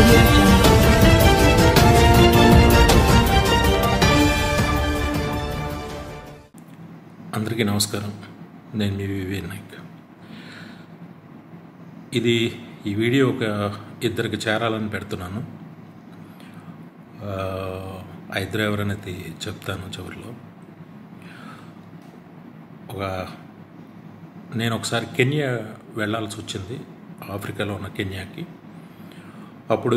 Audio Jungle. అందరికీ నమస్కారం. నేను మీ వివేక్ నాయక్. ఈ వీడియో ఒక ఇద్దరికి చేరాలని పెడుతున్నాను. ఆ ఇద్దరు ఎవరనేది చెప్తాను చివరిలో. నేను ఒకసారి కెన్యా వెళ్ళాల్సి వచ్చింది, ఆఫ్రికాలో ఉన్న కెన్యాకి. అప్పుడు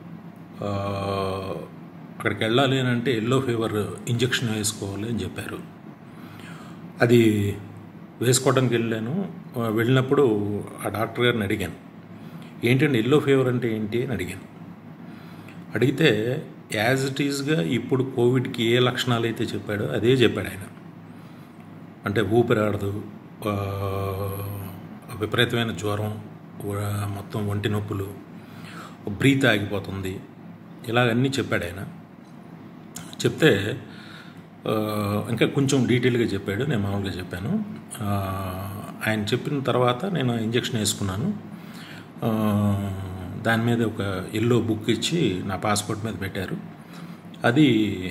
అక్కడికి వెళ్ళాలి అని అంటే ఎల్లో ఫీవర్ ఇంజెక్షన్ వేసుకోవాలి అని చెప్పారు. అది వేసుకోవడానికి వెళ్ళినప్పుడు ఆ డాక్టర్ గారిని అడిగాను, ఏంటంటే ఎల్లో ఫీవర్ అంటే ఏంటి అని అడిగాను. అడిగితే యాజ్ ఇట్ ఈజ్గా ఇప్పుడు కోవిడ్కి ఏ లక్షణాలు అయితే చెప్పాడో అదే చెప్పాడు ఆయన. అంటే ఊపిరాడదు, విపరీతమైన జ్వరం, మొత్తం ఒంటి నొప్పులు, బ్రీత్ ఆగిపోతుంది, ఇలాగన్నీ చెప్పాడు ఆయన. చెప్తే ఇంకా కొంచెం డీటెయిల్గా చెప్పాడు, నేను మామూలుగా చెప్పాను. ఆయన చెప్పిన తర్వాత నేను ఇంజెక్షన్ వేసుకున్నాను. దాని మీద ఒక ఎల్లో బుక్ ఇచ్చి నా పాస్పోర్ట్ మీద పెట్టారు. అది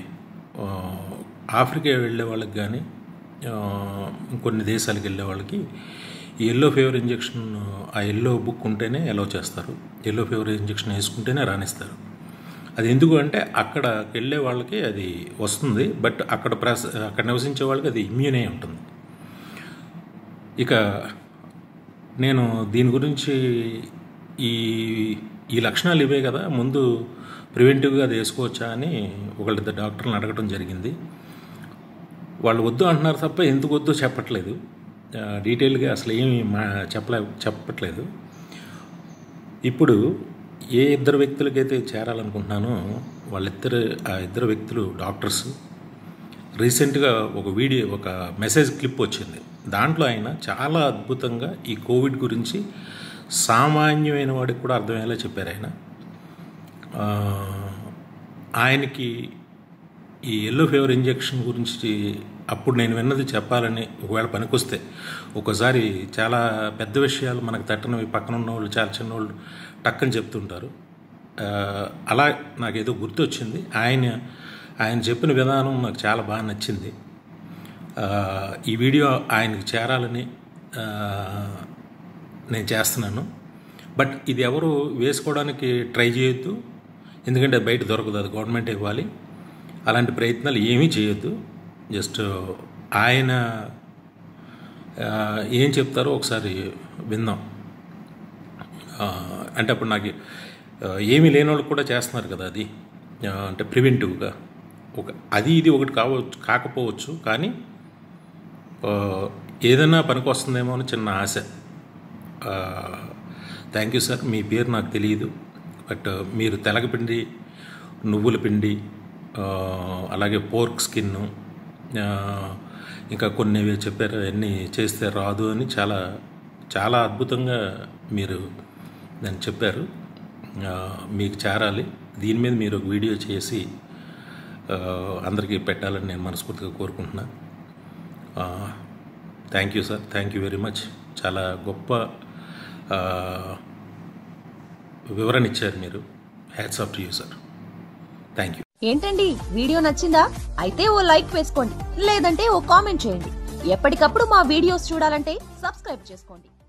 ఆఫ్రికా వెళ్ళే వాళ్ళకి కానీ ఇంకొన్ని దేశాలకు వెళ్ళే వాళ్ళకి ఈ ఎల్లో ఫీవర్ ఇంజెక్షన్, ఆ ఎల్లో బుక్ ఉంటేనే అలౌ చేస్తారు. ఎల్లో ఫీవర్ ఇంజెక్షన్ వేసుకుంటేనే రాణిస్తారు. అది ఎందుకు అంటే అక్కడికి వెళ్ళే వాళ్ళకి అది వస్తుంది, బట్ అక్కడ నివసించే వాళ్ళకి అది ఇమ్యూనే ఉంటుంది. ఇక నేను దీని గురించి ఈ లక్షణాలు ఇవే కదా, ముందు ప్రివెంటివ్గా అది వేసుకోవచ్చా అని ఒకళ్ళిద్దరు డాక్టర్లను అడగడం జరిగింది. వాళ్ళు వద్దు అంటున్నారు తప్ప ఎందుకు వద్దో చెప్పట్లేదు, డీటెయిల్గా అసలు ఏమి చెప్పట్లేదు. ఇప్పుడు ఏ ఇద్దరు వ్యక్తులకైతే చేరాలనుకుంటున్నానో ఆ ఇద్దరు వ్యక్తులు డాక్టర్స్. రీసెంట్గా ఒక మెసేజ్ క్లిప్ వచ్చింది. దాంట్లో ఆయన చాలా అద్భుతంగా ఈ కోవిడ్ గురించి సామాన్యమైన వాడికి కూడా అర్థమయ్యేలా చెప్పారు. ఆయనకి ఈ ఎల్లో ఫీవర్ ఇంజెక్షన్ గురించి అప్పుడు నేను విన్నది చెప్పాలని ఒకవేళ పనికొస్తే, ఒకసారి చాలా పెద్ద విషయాలు మనకు తట్టనవి పక్కన ఉన్న వాళ్ళు, చాలా చిన్నవాళ్ళు టక్కని చెప్తుంటారు. అలా నాకేదో గుర్తొచ్చింది. ఆయన చెప్పిన విధానం నాకు చాలా బాగా నచ్చింది. ఈ వీడియో ఆయనకి చేరాలని నేను చేస్తున్నాను. బట్ ఇది ఎవరు వేసుకోవడానికి ట్రై చేయొద్దు, ఎందుకంటే బయట దొరకదు, అది గవర్నమెంట్ ఇవ్వాలి. అలాంటి ప్రయత్నాలు ఏమీ చేయొద్దు. జస్ట్ ఆయన ఏం చెప్తారో ఒకసారి విందాం. అంటే అప్పుడు నాకు ఏమీ లేని వాళ్ళు కూడా చేస్తున్నారు కదా, అది అంటే ప్రివెంటివ్గా ఇది ఒకటి కాకపోవచ్చు, కానీ ఏదైనా పనికి వస్తుందేమో అని చిన్న ఆశ. Thank you sir. మీ పేరు నాకు తెలియదు, బట్ మీరు తెలగపిండి, నువ్వుల పిండి, అలాగే పోర్క్ స్కిన్ను, ఇంకా కొన్ని చెప్పారు, అన్నీ చేస్తే రాదు అని చాలా చాలా అద్భుతంగా మీరు దాన్ని చెప్పారు. మీకు చేరాలి. దీని మీద మీరు ఒక వీడియో చేసి అందరికీ పెట్టాలని నేను మనస్ఫూర్తిగా కోరుకుంటున్నా. Thank you sir. Thank you very much. చాలా గొప్ప వివరణ ఇచ్చారు మీరు. Hats off to you sir. Thank you. ఏంటండి, వీడియో నచ్చిందా? అయితే ఓ లైక్ వేసుకోండి, లేదంటే ఓ కామెంట్ చేయండి. ఎప్పటికప్పుడు మా వీడియోస్ చూడాలంటే సబ్స్క్రైబ్ చేసుకోండి.